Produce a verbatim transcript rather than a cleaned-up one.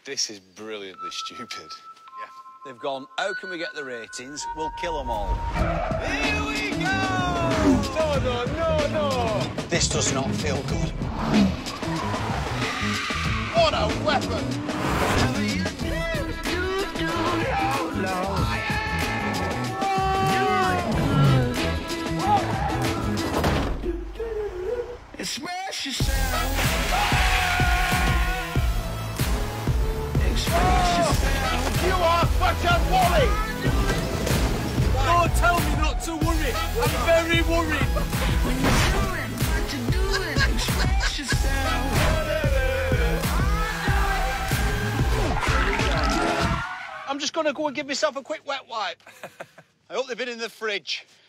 This is brilliantly stupid. Yeah. They've gone, how can we get the ratings? We'll kill them all. Here we go! No, no, no, no! This does not feel good. What a weapon! Express yourself. Express yourself. You are such a worry! Don't tell me not to worry. I'm very worried. When you're doing what you're doing, express yourself. I'm just gonna go and give myself a quick wet wipe. I hope they've been in the fridge.